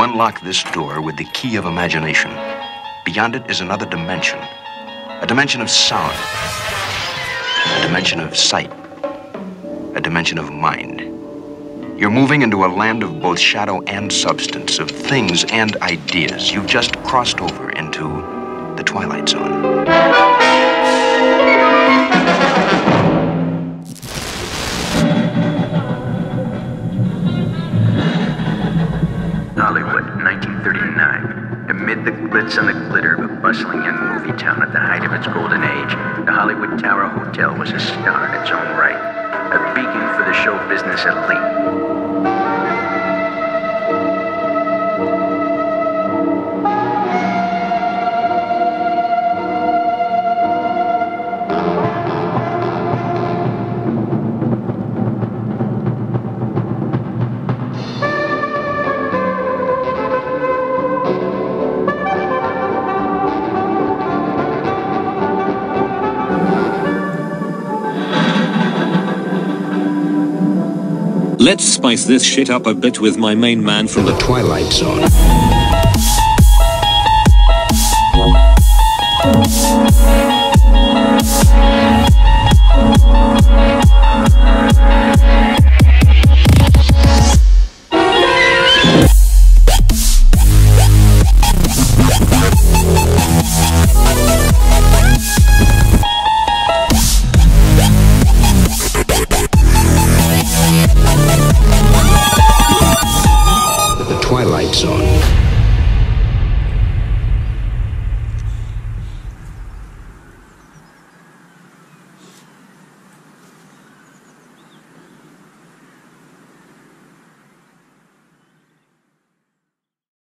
unlock this door with the key of imagination. Beyond it is another dimension. A dimension of sound. A dimension of sight. A dimension of mind. You're moving into a land of both shadow and substance, of things and ideas. You've just crossed over into the Twilight Zone. Hollywood, 1939. Amid the glitz and the glitter of a bustling young movie town at the height of its golden age, the Hollywood Tower Hotel was a star in its own right, a beacon for the show business elite. Let's spice this shit up a bit with my main man from the Twilight Zone.